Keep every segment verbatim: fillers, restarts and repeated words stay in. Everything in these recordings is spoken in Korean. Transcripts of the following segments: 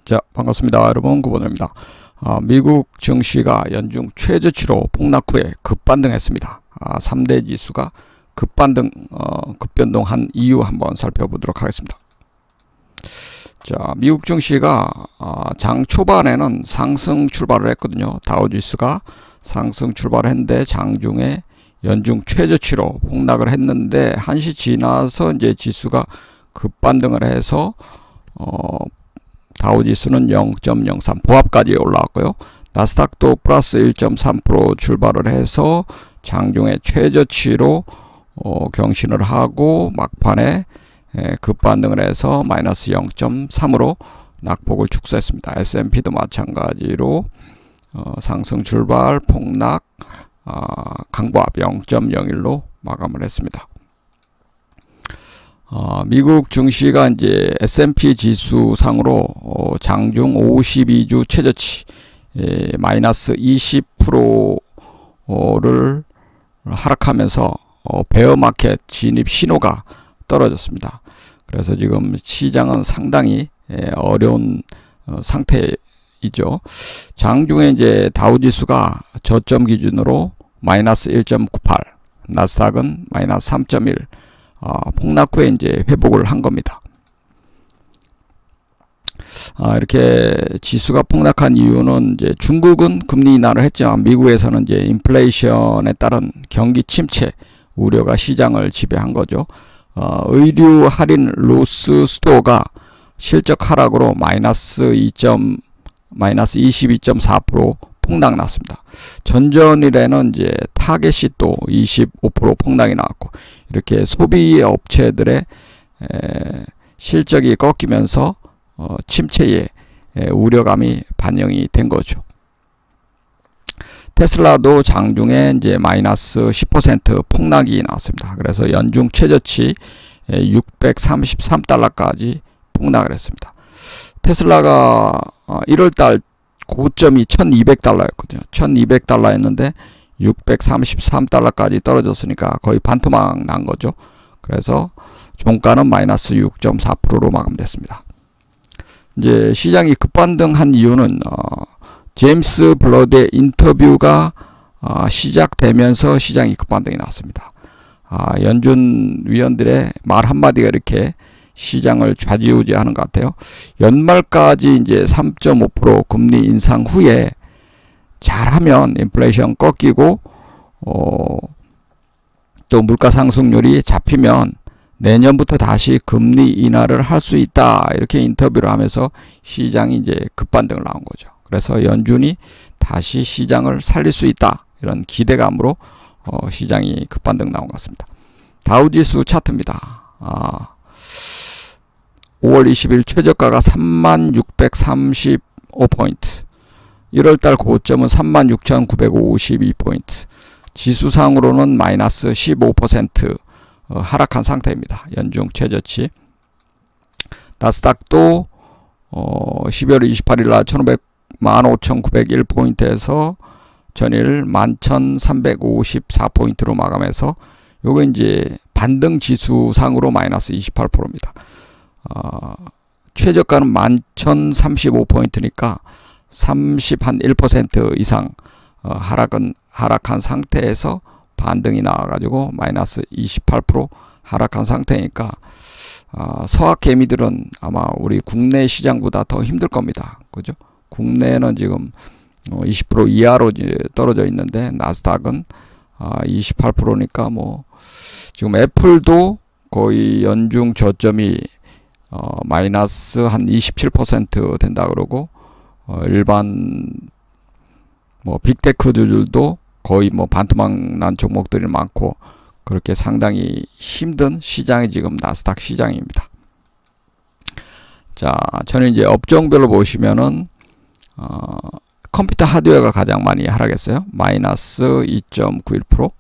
자, 반갑습니다. 여러분, 구본호입니다. 아, 미국 증시가 연중 최저치로 폭락 후에 급반등했습니다. 아, 삼 대 지수가 급반등, 어, 급변동한 이유 한번 살펴보도록 하겠습니다. 자, 미국 증시가 아, 장 초반에는 상승 출발을 했거든요. 다우지수가 상승 출발을 했는데 장중에 연중 최저치로 폭락을 했는데 한시 지나서 이제 지수가 급반등을 해서 어, 다우지수는 영 점 영삼 보합까지 올라왔고요. 나스닥도 플러스 일 점 삼 퍼센트 출발을 해서 장중에 최저치로 어, 경신을 하고 막판에 에, 급반등을 해서 마이너스 영 점 삼으로 낙폭을 축소했습니다. 에스 앤 피도 마찬가지로 어, 상승 출발 폭락 어, 강보합 영 점 영일로 마감을 했습니다. 어, 미국 증시가 이제 에스 앤 피 지수 상으로 어, 장중 오십이 주 최저치 예, 마이너스 이십 퍼센트를 하락하면서 어, 베어마켓 진입 신호가 떨어졌습니다. 그래서 지금 시장은 상당히 예, 어려운 어, 상태이죠. 장중에 이제 다우지수가 저점 기준으로 마이너스 일 점 구팔, 나스닥은 마이너스 삼 점 일, 어, 폭락 후에 이제 회복을 한 겁니다. 아, 이렇게 지수가 폭락한 이유는 이제 중국은 금리 인하를 했지만 미국에서는 이제 인플레이션에 따른 경기 침체 우려가 시장을 지배한 거죠. 어, 의류 할인 로스 스토어가 실적 하락으로 마이너스 이. 마이너스 이십이 점 사 퍼센트 폭락 났습니다. 전전일에는 이제 타겟이 또 이십오 퍼센트 폭락이 나왔고 이렇게 소비 업체들의 에, 실적이 꺾이면서 어, 침체의 에, 우려감이 반영이 된 거죠. 테슬라도 장중에 이제 마이너스 십 퍼센트 폭락이 나왔습니다. 그래서 연중 최저치 육백삼십삼 달러까지 폭락을 했습니다. 테슬라가 어, 일월달 고점이 천이백 달러였거든요. 천이백 달러였는데 육백삼십삼 달러까지 떨어졌으니까 거의 반토막 난 거죠. 그래서 종가는 마이너스 육 점 사 퍼센트로 마감됐습니다. 이제 시장이 급반등한 이유는 어, 제임스 블러드의 인터뷰가 어, 시작되면서 시장이 급반등이 났습니다. 아, 연준 위원들의 말 한마디가 이렇게 시장을 좌지우지하는 것 같아요. 연말까지 이제 삼 점 오 퍼센트 금리 인상 후에 잘하면 인플레이션 꺾이고 어, 또 물가 상승률이 잡히면 내년부터 다시 금리 인하를 할 수 있다 이렇게 인터뷰를 하면서 시장이 이제 급반등을 나온 거죠. 그래서 연준이 다시 시장을 살릴 수 있다 이런 기대감으로 어, 시장이 급반등 나온 것 같습니다. 다우지수 차트입니다. 아, 오월 이십일 최저가가 삼만 육백삼십오 포인트, 일월달 고점은 삼만 육천구백오십이 포인트, 지수상으로는 마이너스 십오 퍼센트 어, 하락한 상태입니다. 연중 최저치. 나스닥도 어, 십이월 이십팔일 날 만 오천구백일 포인트에서 전일 만 천삼백오십사 포인트로 마감해서 요거 이제 반등 지수상으로 마이너스 이십팔 퍼센트입니다. 어, 최저가는 만 천삼십오 포인트니까 삼십일 퍼센트 이상 어, 하락은 하락한 상태에서 반등이 나와가지고 마이너스 이십팔 퍼센트 하락한 상태니까 어, 서학 개미들은 아마 우리 국내 시장보다 더 힘들 겁니다. 그죠? 국내는 지금 어, 이십 퍼센트 이하로 이제 떨어져 있는데 나스닥은 어, 이십팔 퍼센트니까 뭐 지금 애플도 거의 연중 저점이 어, 마이너스 한 이십칠 퍼센트 된다 그러고 어, 일반 뭐 빅테크들도 거의 뭐 반토막 난 종목들이 많고 그렇게 상당히 힘든 시장이 지금 나스닥 시장입니다. 자, 저는 이제 업종별로 보시면은 어, 컴퓨터 하드웨어가 가장 많이 하락했어요. 마이너스 이 점 구일 퍼센트.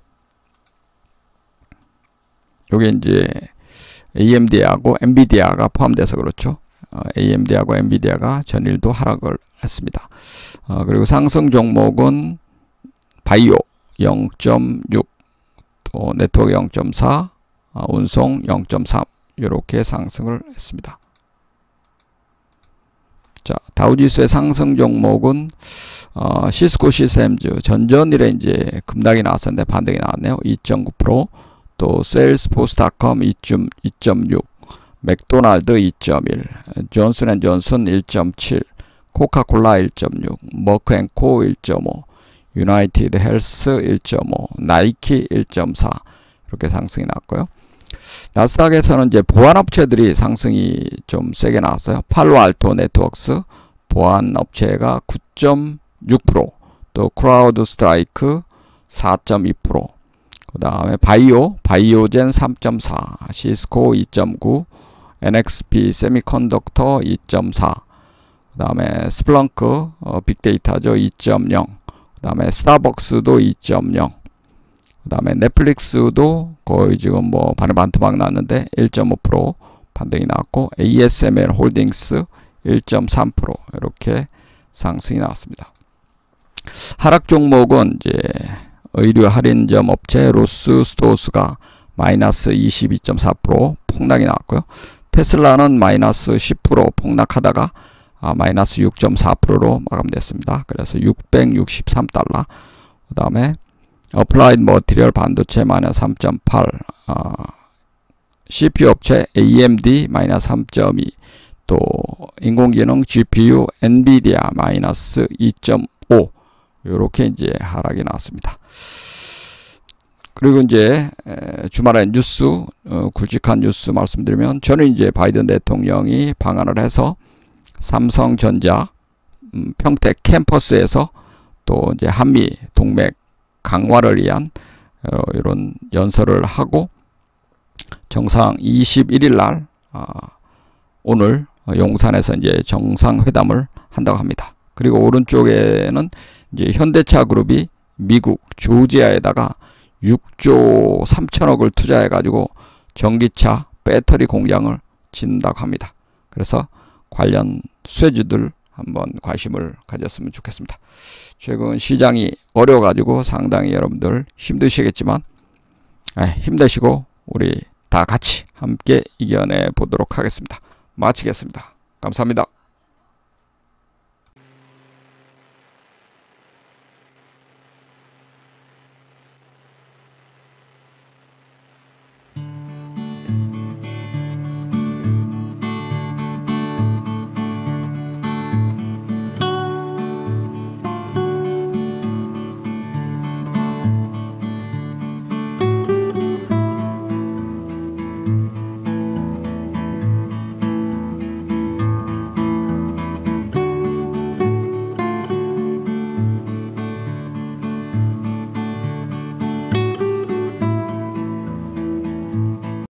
요게 이제 에이엠디하고 엔비디아가 포함돼서 그렇죠. 어, 에이엠디하고 엔비디아가 전일도 하락을 했습니다. 어, 그리고 상승 종목은 바이오 영 점 육, 또 네트워크 영 점 사, 어, 운송 영 점 삼 이렇게 상승을 했습니다. 자, 다우지수의 상승 종목은 어, 시스코 시스템즈 전전일에 이제 급락이 나왔었는데 반등이 나왔네요. 이 점 구 퍼센트, 또 세일스포스닷컴 이 점 육, 맥도날드 이 점 일, 존슨앤존슨 일 점 칠, 코카콜라 일 점 육, 머크앤코 일 점 오, 유나이티드 헬스 일 점 오, 나이키 일 점 사 이렇게 상승이 났고요. 나스닥에서는 이제 보안업체들이 상승이 좀 세게 나왔어요. 팔로알토 네트워크스 보안업체가 구 점 육 퍼센트, 또 크라우드 스트라이크 사 점 이 퍼센트, 그 다음에 바이오, 바이오젠 삼 점 사, 시스코 이 점 구, 엔엑스피 세미컨덕터 이 점 사, 그 다음에 스플렁크 어, 빅데이터죠 이 점 영, 그 다음에 스타벅스도 이 점 영, 그 다음에 넷플릭스도 거의 지금 뭐 반을 반토막 났는데 일 점 오 퍼센트 반등이 나왔고, 에이에스엠엘 홀딩스 일 점 삼 퍼센트 이렇게 상승이 나왔습니다. 하락 종목은 이제 의류 할인점 업체 로스 스토어스가 마이너스 이십이 점 사 퍼센트 폭락이 나왔고요. 테슬라는 마이너스 십 퍼센트 폭락하다가 아, 마이너스 육 점 사 퍼센트로 마감됐습니다. 그래서 육백육십삼 달러. 그 다음에 어플라이드 머티리얼 반도체 마이너스 삼 점 팔, 아, 씨피유 업체 에이엠디 마이너스 삼 점 이, 또 인공지능 지피유 엔비디아 마이너스 이 점 오 이렇게 이제 하락이 나왔습니다. 그리고 이제 주말에 뉴스, 어, 굵직한 뉴스 말씀드리면, 저는 이제 바이든 대통령이 방한을 해서 삼성전자 음, 평택 캠퍼스에서 또 이제 한미 동맹 강화를 위한 어, 이런 연설을 하고 정상 이십일 일 날 아, 오늘 용산에서 이제 정상회담을 한다고 합니다. 그리고 오른쪽에는 이제 현대차 그룹이 미국 조지아에다가 육 조 삼천억을 투자해 가지고 전기차 배터리 공장을 짓는다고 합니다. 그래서 관련 수혜주들 한번 관심을 가졌으면 좋겠습니다. 최근 시장이 어려워 가지고 상당히 여러분들 힘드시겠지만 에, 힘내시고 우리 다 같이 함께 이겨내 보도록 하겠습니다. 마치겠습니다. 감사합니다.